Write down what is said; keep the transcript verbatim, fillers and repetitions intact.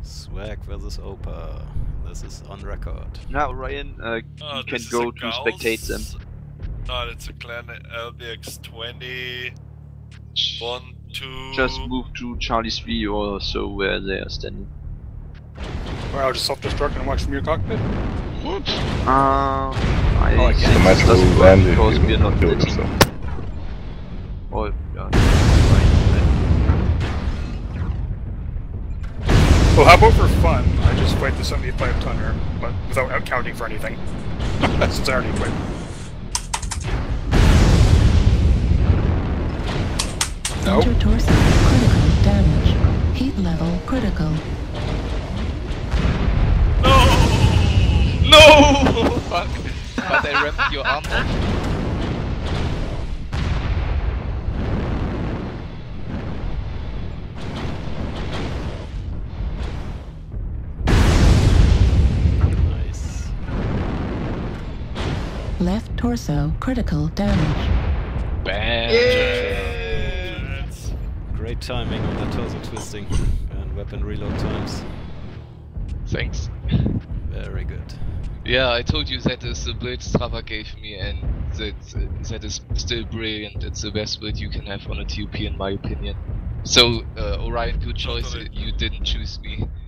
Swag versus Opa. This is on record. Now, Ryan, uh, Oh, you can this is go a to Gauss. spectate them. No, it's a clan L B X twenty. One, two. Just move to Charlie three or so where they are standing. Or I'll just self-destruct and watch from your cockpit? Whoops. Uh, I Oh, I think guess. it Might as doesn't well work land because if we are not you the do team. so. Oh, yeah. Right. Well, how about for fun, I just fight the seventy-five tonner, but without accounting for anything. Since I already quit. Nope. Enter torso, critical damage. Heat level critical. No! No! Fuck! But I ramped your arm off. Nice. Left torso, critical damage. Bam! Jets. Great timing on the torso twisting and weapon reload times. Thanks. Very good. Yeah, I told you that is the build Strava gave me, and that uh, that is still brilliant. It's the best build you can have on a T U P in my opinion. So, uh, Orion, good choice. Totally. You didn't choose me.